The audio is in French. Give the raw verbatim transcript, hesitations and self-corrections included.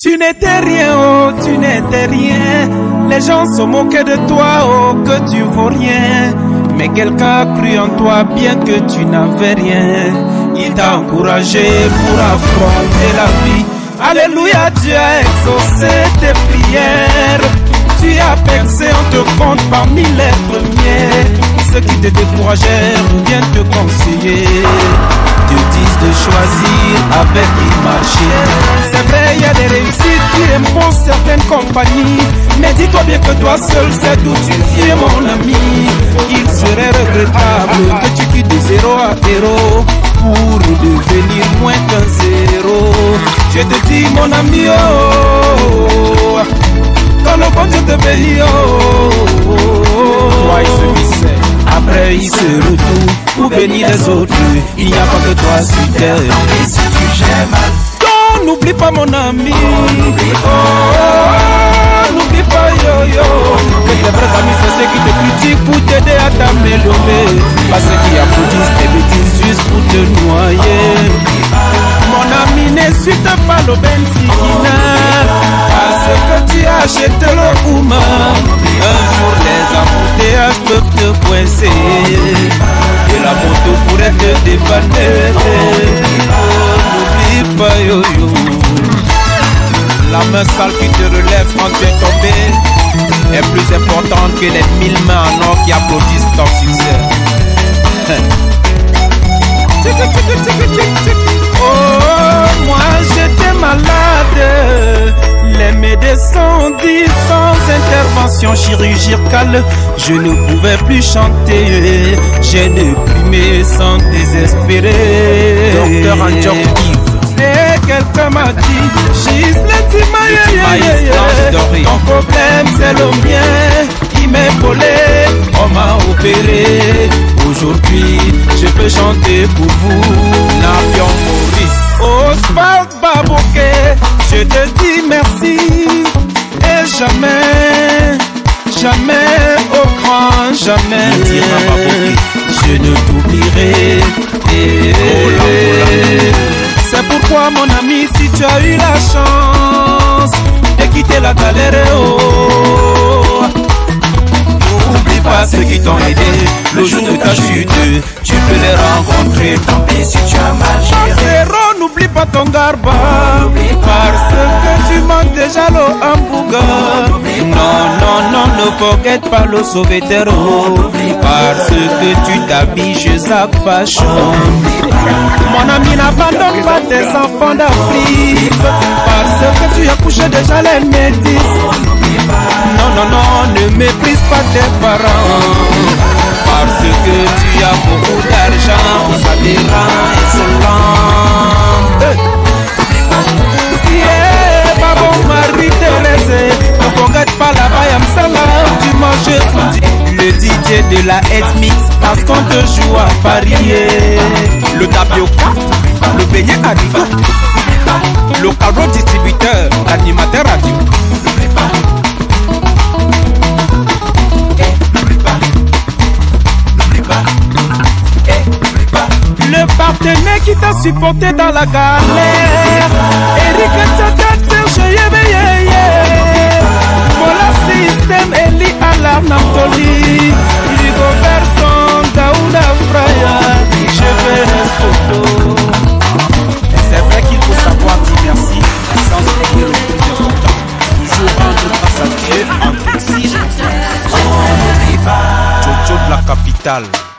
Tu n'étais rien, oh, tu n'étais rien. Les gens se moquaient de toi, oh, que tu vaux rien. Mais quelqu'un a cru en toi, bien que tu n'avais rien. Il t'a encouragé pour affronter la vie. Alléluia, Dieu a exaucé tes prières. Tu as percé, on te compte parmi les premiers. Ceux qui te découragèrent viennent te conseiller, te disent de choisir avec qui marcher. C'est vrai, il y a des réussites qui imposent certaines compagnies. Mais dis-toi bien que toi seul sais d'où tu viens, mon ami. Il serait regrettable que tu quittes de zéro à héros pour devenir moins qu'un zéro. Je te dis, mon ami, oh, quand le bon Dieu te bénit, oh, toi il se misère. Après il se retourne pour bénir les autres. Il n'y a pas que toi sur terre. Et si tu gères mal, donc n'oublie pas mon ami. Oh, n'oublie pas yo yo. Que tes vrais amis c'est ceux qui te critiquent pour t'aider à t'améliorer. Pas ceux qui applaudissent tes bêtises juste pour te noyer. Mon ami, n'insulte pas l'aubaine Sikina, parce que tu as acheté le Ouma. Un jour les embouteillages peuvent te coincer et la moto pourrait te dépanner. N'oublie pas yo yo. La main sale qui te relève quand tu es tombé est plus importante que les mille mains en or qui applaudissent ton succès. Oh, moi j'étais malade. Les médecins disent sans intervention chirurgicale, je ne pouvais plus chanter. J'ai déprimé sans désespérer. Docteur Andjok Yves. Et quelqu'un m'a dit, Gisle Timaye, ton problème c'est le mien. Il m'est volé, on m'a opéré. Aujourd'hui, je peux chanter pour vous. Napion Maurice, Oswald Baboke, je te dis merci. Et jamais, jamais, au grand jamais, je ne t'oublierai. C'est pourquoi mon ami, si tu as eu la chance de quitter la galère, oh, n'oublie pas ceux qui t'ont aidé le jour de ta chute. Tu peux les rencontrer, tant pis si tu as mal géré. N'oublie pas ton garba, parce que tu manques déjà le hamburger. Non, non, non, ne forget pas le sauveteur, parce que tu t'habilles chez Zach Fashion. Mon ami, n'abandonne pas tes enfants d'Afrique, parce que tu as couché déjà les métis. Non, non, non, ne méprise pas tes parents, parce que tu as beaucoup d'argent, ça te rend insolent. Yeah, Babo Marie-Thérèse, ne forget pas la Bayam Salam, tu manges le D J de la S-Mix, parce qu'on te joue à parier. Le tapioca, le beignet haricot, le carreau distributeur, l'animateur radio. Le partenaire qui t'a supporté dans la galère, Eric Tchakat, Serge Yebeyeye, Mola System, Eli Alarm Naptoli, Rigobert Son, Daouda Fraya, je veux les photos. C'est vrai qu'il faut savoir dire merci sans oublier le plus important. Toujours rendre grâce à Dieu en tout. Jojo de la capitale.